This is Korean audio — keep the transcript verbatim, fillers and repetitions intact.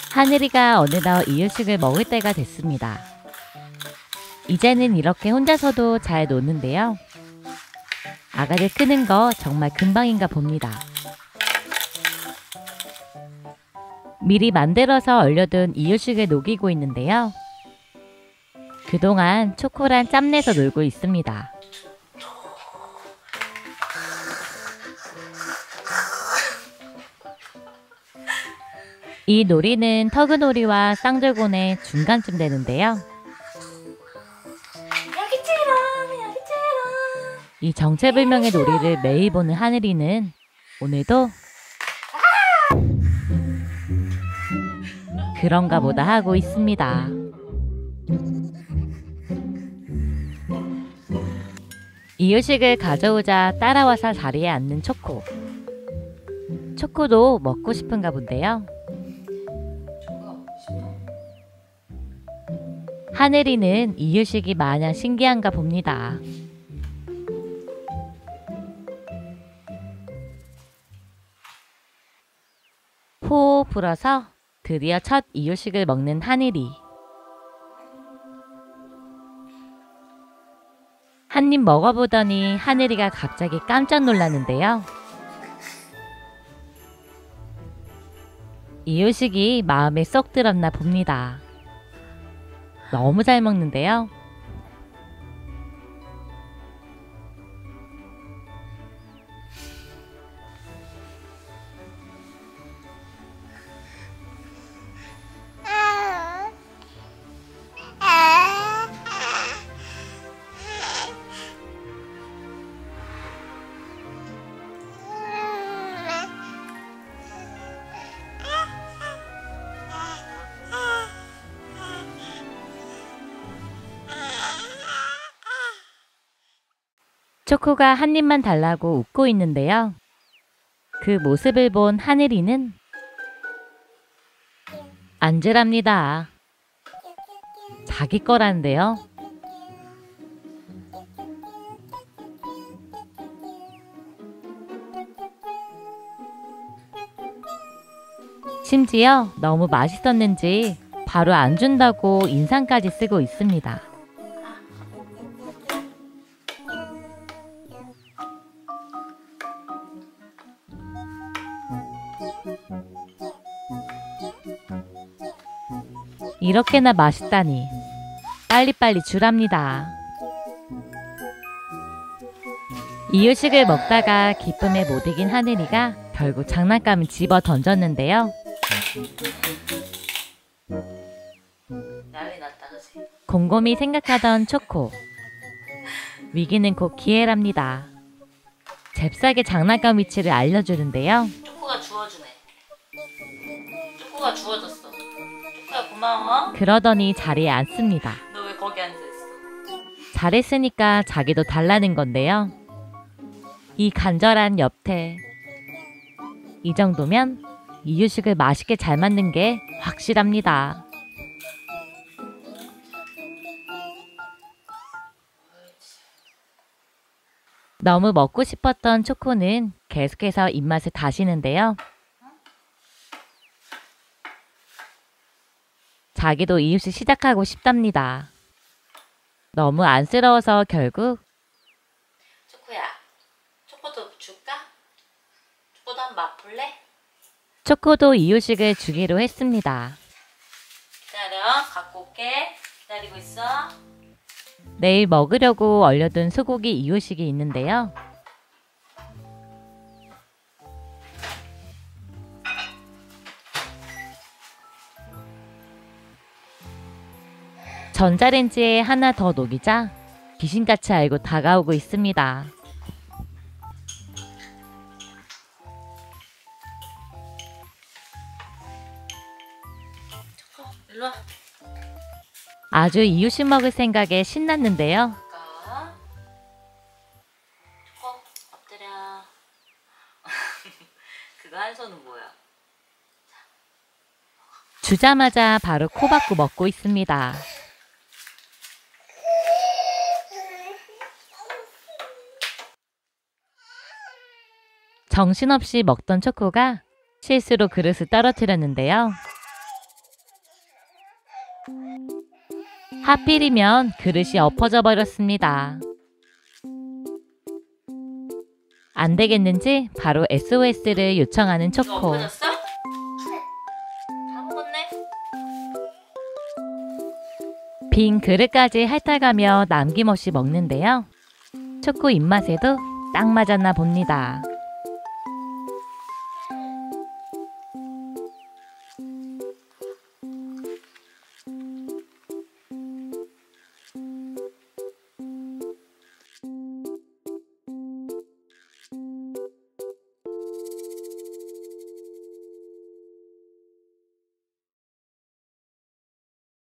하늘이가 어느덧 이유식을 먹을 때가 됐습니다. 이제는 이렇게 혼자서도 잘 노는데요. 아가들 크는 거 정말 금방인가 봅니다. 미리 만들어서 얼려둔 이유식을 녹이고 있는데요. 그동안 초코랑 짬내서 놀고 있습니다. 이 놀이는 터그놀이와 쌍절곤의 중간쯤 되는데요. 여기처럼 여기처럼. 이 정체불명의 놀이를 매일 보는 하늘이는 오늘도 그런가 보다 하고 있습니다. 이유식을 가져오자 따라와서 자리에 앉는 초코. 초코도 먹고 싶은가 본데요. 하늘이는 이유식이 마냥 신기한가 봅니다. 호흡 불어서 드디어 첫 이유식을 먹는 하늘이. 한 입 먹어보더니 하늘이가 갑자기 깜짝 놀랐는데요. 이유식이 마음에 쏙 들었나 봅니다. 너무 잘 먹는데요. 초코가 한 입만 달라고 웃고 있는데요. 그 모습을 본 하늘이는 앉으랍니다. 자기 거라는데요. 심지어 너무 맛있었는지 바로 안 준다고 인상까지 쓰고 있습니다. 이렇게나 맛있다니 빨리빨리 주랍니다. 이유식을 먹다가 기쁨에 못 이긴 하늘이가 결국 장난감을 집어 던졌는데요. 난리 났다, 그치? 곰곰이 생각하던 초코. 위기는 곧 기회랍니다. 잽싸게 장난감 위치를 알려주는데요. 초코가 주워주네. 초코가 주워줬어. 초코야 고마워. 그러더니 자리에 앉습니다. 너 왜 거기 앉아있어? 잘했으니까 자기도 달라는 건데요. 이 간절한 옆태. 이 정도면 이유식을 맛있게 잘 만든 게 확실합니다. 너무 먹고 싶었던 초코는 계속해서 입맛을 다시는데요. 자기도 이유식 시작하고 싶답니다. 너무 안쓰러워서 결국 초코야, 초코도 줄까? 초코도 한번 맛볼래? 초코도 이유식을 주기로 했습니다. 기다려, 갖고 올게. 기다리고 있어. 내일 먹으려고 얼려둔 소고기 이유식이 있는데요. 전자레인지에 하나 더 녹이자 귀신같이 알고 다가오고 있습니다. 초코, 일로와. 아주 이유식 먹을 생각에 신났는데요. 볼까? 초코, 엎드려. 그거 한 손은 뭐야? 주자마자 바로 코 박고 먹고 있습니다. 정신없이 먹던 초코가 실수로 그릇을 떨어뜨렸는데요. 하필이면 그릇이 엎어져 버렸습니다. 안 되겠는지 바로 에스오에스를 요청하는 이거 초코. 엎어졌어? 다 먹었네? 빈 그릇까지 핥아가며 남김없이 먹는데요. 초코 입맛에도 딱 맞았나 봅니다.